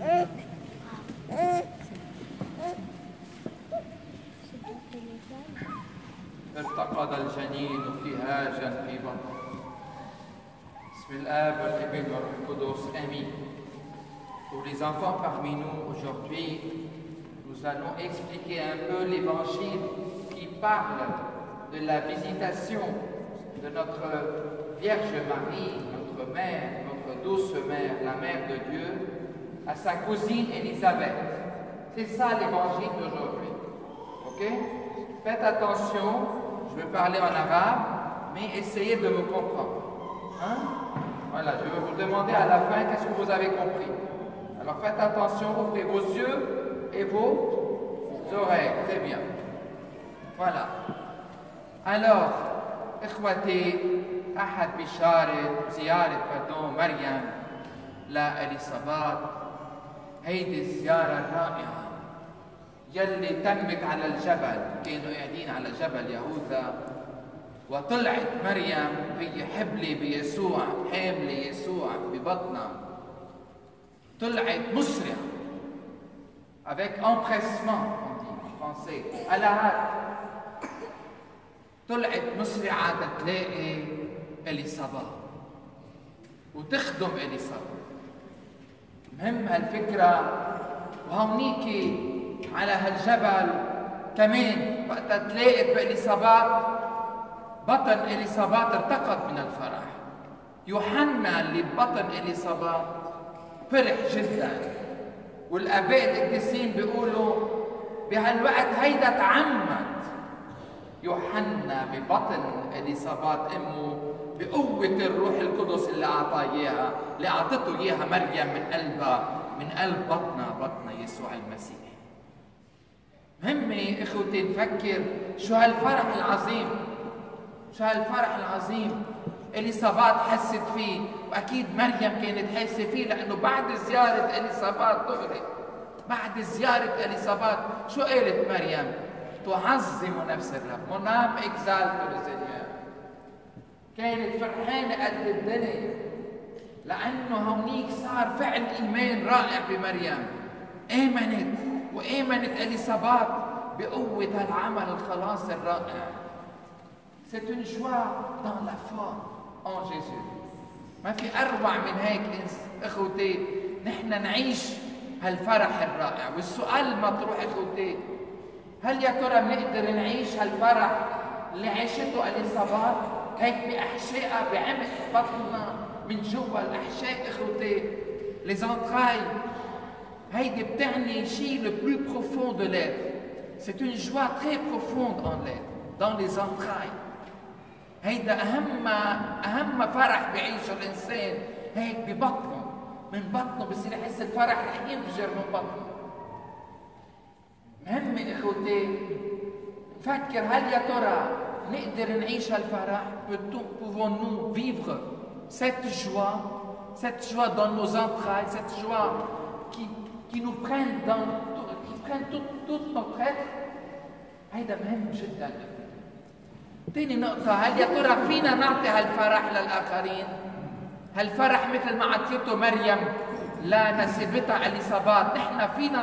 ارتقد الجنين ابتهاجا في بطنه. بسم الآب والابن والروح القدس آمين. Pour les enfants parmi nous aujourd'hui, nous allons expliquer un peu l'évangile qui parle de la visitation de notre Vierge Marie, notre mère, notre douce mère, la mère de Dieu, à sa cousine Élisabeth. C'est ça l'évangile d'aujourd'hui. Ok? Faites attention, je vais parler en arabe, mais essayez de me comprendre. Hein? Voilà, je vais vous demander à la fin qu'est-ce que vous avez compris. Alors faites attention, ouvrez vos yeux et vos oreilles. Très bien. Voilà. Alors, إخوتي أحد زيارة مريم لإليصابات هيدي الزيارة الرائعة يلي تمت على الجبل. كانوا قاعدين على جبل يهوذا وطلعت مريم هي حبلة بيسوع، حاملة يسوع ببطنها، طلعت مسرعة avec empressement on dit en français à la hâte. طلعت مسرعة تلاقي إليصابات وتخدم إليصابات. مهم هالفكرة. وهونيك على هالجبل كمان وقتها تلاقت بإليصابات بطن إليصابات ارتقد من الفرح. يوحنا اللي ببطن إليصابات فرح جدا، والآباء القديسين بيقولوا بهالوقت هيدا تعمد يوحنا ببطن إليصابات امه بقوة الروح القدس اللي اعطته اياها مريم من قلبها، من قلب بطنها يسوع المسيح. مهم اخوتي نفكر شو هالفرح العظيم، شو هالفرح العظيم إليصابات حست فيه، واكيد مريم كانت حاسه فيه، لانه بعد زياره إليصابات دغري بعد زياره إليصابات شو قالت مريم؟ تعظم نفس الرب. Mon âme exalte le Seigneur. كانت فرحانة قد الدنيا، لأنه هونيك صار فعل إيمان رائع بمريم. آمنت إليصابات بقوة هالعمل الخلاص الرائع. C'est une joie dans la foi en Jésus. ما في أروع من هيك إخوتي نحن نعيش هالفرح الرائع. والسؤال المطروح إخوتي، هل يا ترى بنقدر نعيش هالفرح اللي عاشته إليصابات هيك بأحشائها بعمق بطننا من جوا الأحشاء إخوتي؟ les entrailles هيدي بتعني شيء le plus profond de l'être. C'est une joie très profonde en l'être, dans les entrailles. هيدا أهم فرح بيعيشه الإنسان هيك ببطنه، من بطنه بصير يحس الفرح رح ينفجر من بطنه. مهم إخوتي نفكر، هل يا ترى نقدر نعيش هالفرح؟ Pouvons-nous vivre cette joie dans nos entrailles, cette joie qui nous prenne qui prenne toute notre être؟ هيدا مهم جدا. تاني نقطة، هل يا ترى فينا نعطي هالفرح للآخرين؟ هالفرح مثل ما عطيته مريم لنسيبتها إليصابات، نحن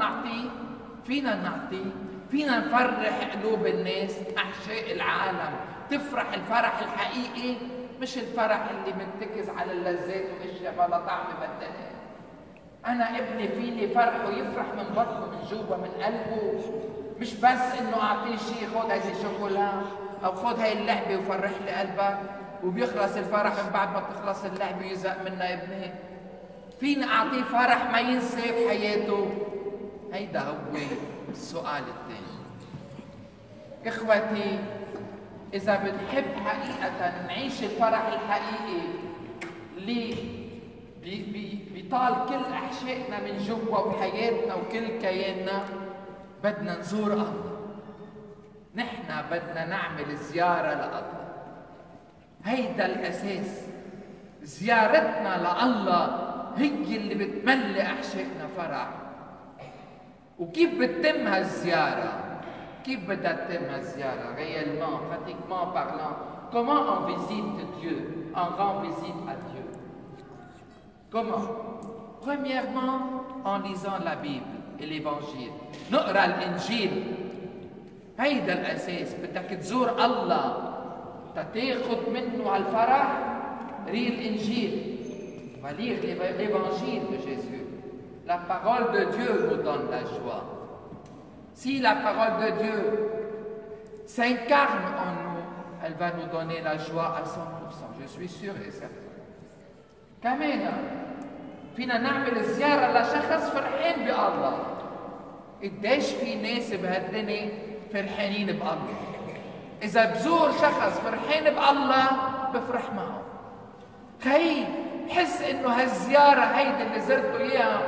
فينا نفرح قلوب الناس، أحشاء العالم تفرح الفرح الحقيقي، مش الفرح اللي منتكز على اللذات والاشياء ما لا طعم بدها. أنا ابني فيني فرحه يفرح من بطنه من جوا من قلبه، مش بس إنه أعطيه شيء، خذ هذه الشوكولا أو خذ هاي اللعبة وفرح لي قلبك، وبيخلص الفرح من بعد ما تخلص اللعبة ويزهق منها ابني. فينا أعطيه فرح ما ينسى بحياته. هيدا هو السؤال الثاني. إخوتي، إذا بنحب حقيقة نعيش الفرح الحقيقي اللي بيطال كل أحشائنا من جوا وحياتنا وكل كياننا، بدنا نزور الله. نحن بدنا نعمل زيارة لله. هيدا الأساس. زيارتنا لله هي اللي بتملي أحشائنا فرح. وكيف بتتم هالزيارة؟ كيف بدها تتم هالزيارة؟ réellement, pratiquement parlant. Comment on visite Dieu? On rend visite à Dieu. Comment? Premièrement, en lisant la Bible et l'Évangile. نقرأ الإنجيل. هيدا الأساس. بدك تزور الله تاخذ منه الفرح. Lis l'Évangile. On va lire l'Évangile de Jésus. La parole de Dieu nous donne la joie. Si la parole de Dieu s'incarne en nous, elle va nous donner la joie à 100%. Je suis sûr et certain. كمان فينا نعمل زيارة لشخص فرحان بالله. قديش في ناس بهالدنيا فرحانين بالله. إذا بزور شخص فرحان بالله بفرح معه. خي بحس إنه هالزيارة هيدي اللي زرته إياها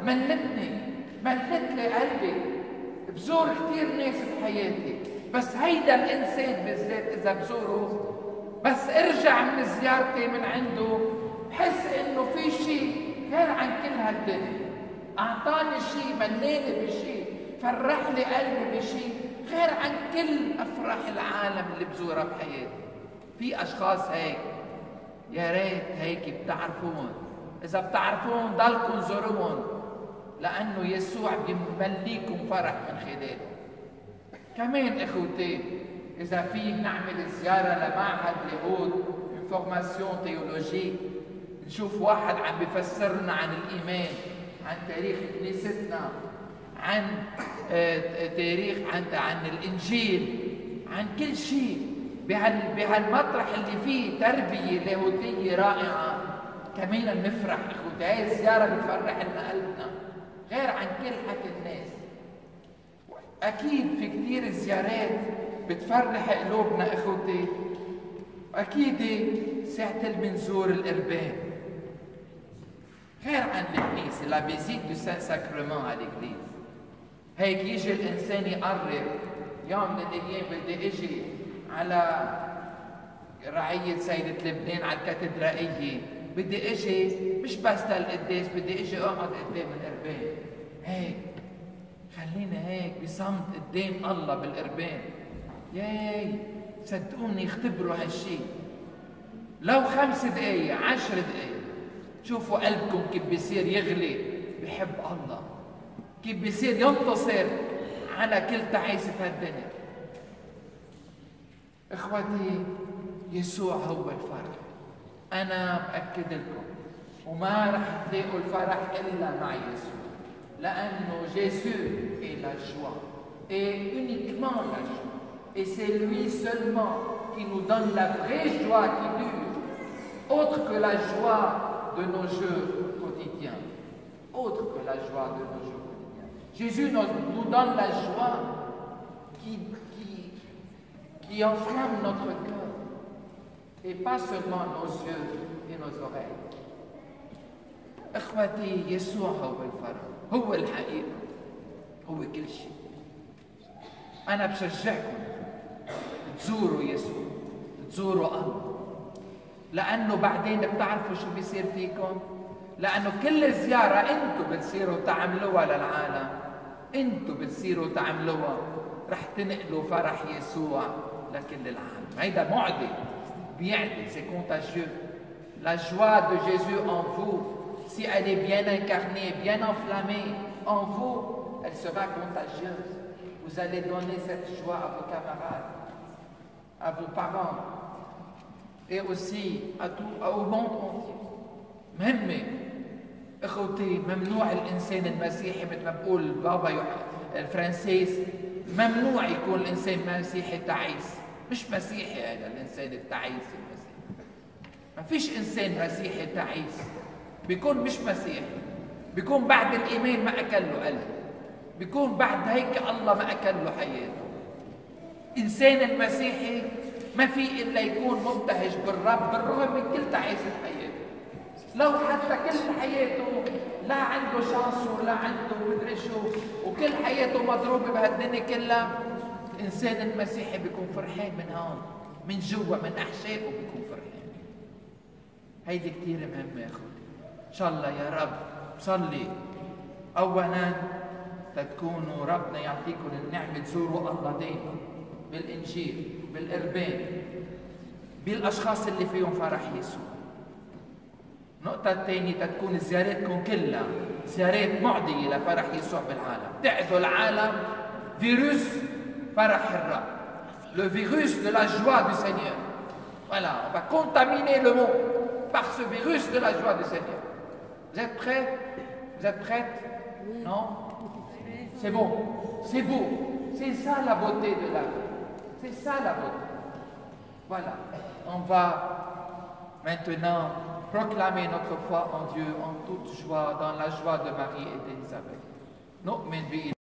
ملت لي قلبي. بزور كثير ناس بحياتي، بس هيدا الإنسان بالذات إذا بزوره بس ارجع من زيارتي من عنده بحس إنه في شيء غير عن كل هالدنيا. أعطاني شيء، ملاني بشيء، فرح لي قلبي بشيء غير عن كل أفراح العالم اللي بزورها بحياتي. في أشخاص هيك، يا ريت هيك بتعرفون. إذا بتعرفون ضلكم زوروهم، لأنه يسوع بيمليكم فرح من خلاله. كمان إخوتي، إذا في نعمل زيارة لمعهد اليهود فورماسيون تيولوجيك، نشوف واحد عم بيفسرنا عن الإيمان، عن تاريخ كنيستنا، عن تاريخ عن الإنجيل، عن كل شيء بهالمطرح اللي فيه تربية لاهوتية رائعة. كمان نفرح إخوتي. هاي الزيارة بتفرح لنا قلبنا غير عن كل حكي الناس. أكيد في كثير زيارات بتفرح قلوبنا إخوتي. أكيد ساعة المنزور القربان غير عن الكنيسة. لا فيزيت دو سان ساكرمون على الإكليز. هيك يجي الإنسان يقرب يوم من الأيام بدي أجي على رعية سيدة لبنان على الكاتدرائية، بدي أجي مش بس للقداس، بدي أجي أقعد قدام القربان. هيك خلينا هيك بصمت قدام الله بالقربان. ياي صدقوني اختبروا هالشي لو 5 دقايق 10 دقايق. شوفوا قلبكم كيف بيصير يغلي بحب الله، كيف بيصير ينتصر على كل تعاسة هالدنيا. اخوتي، يسوع هو الفرح. انا بأكد لكم وما رح تلاقوا الفرح الا مع يسوع، لانه Jésus est la joie et uniquement la joie. Et c'est lui seulement qui nous donne la vraie joie qui dure, autre que la joie de nos jours quotidiens. Autre que la joie de nos jours quotidiens. Jésus nous donne la joie qui enflamme notre cœur, et pas seulement nos yeux et nos oreilles. إخوتي، يسوع هو الفرح، هو الحقيقة، هو كل شيء. أنا بشجعكم تزوروا يسوع، تزوروا الله، لأنه بعدين بتعرفوا شو بيصير فيكم. لأنه كل زيارة أنتم بتصيروا تعملوها للعالم، أنتم بتصيروا تعملوها، رح تنقلوا فرح يسوع لكل العالم. هيدا معدي، بيعدي، c'est contagieux. La joie de Jésus en vous, si elle est bien incarnée, bien enflammée en vous, elle sera contagieuse. Vous allez donner cette joie à vos camarades, à vos parents, et aussi au monde entier. مهمة اخوتي، ممنوع الانسان المسيحي مثل ما بقول بابا الفرنسيس، ممنوع يكون الانسان مسيحي تعيس. مش مسيحي هذا الانسان التعيس المسيحي. ما فيش انسان مسيحي تعيس، بيكون مش مسيحي، بيكون بعد الايمان ما اكل له قلب، بيكون بعد هيك الله ما اكل له حياته. انسان المسيحي ما في الا يكون مبتهج بالرب بالرغم من كل تعاسة حياته. لو حتى كل حياته لا عنده شانس ولا عنده مدري شو وكل حياته مضروبه بهالدنيا كلها، الانسان المسيحي بيكون فرحان من هون، من جوا، من احشائه بيكون فرحان. هيدي كثير مهمه يا اخوتي. ان شاء الله يا رب بصلي اولا تكونوا ربنا يعطيكم النعمه تزوروا الله دائما بالانجيل، بالقربان، بالاشخاص اللي فيهم فرح يسوع. النقطة الثانية تكون زيارتكم كلها زيارات معدية لفرح يسوع بالعالم. تعدوا العالم فيروس فرح الرب. Le virus de la joie du Seigneur. Voilà, on va contaminer le monde par ce virus de la joie du Seigneur. Vous êtes prêts? Vous êtes prêtes? Non? C'est bon, c'est beau. C'est ça la beauté de la vie. C'est ça la beauté. Voilà, on va maintenant proclamer notre foi en Dieu en toute joie, dans la joie de Marie et d'Élisabeth.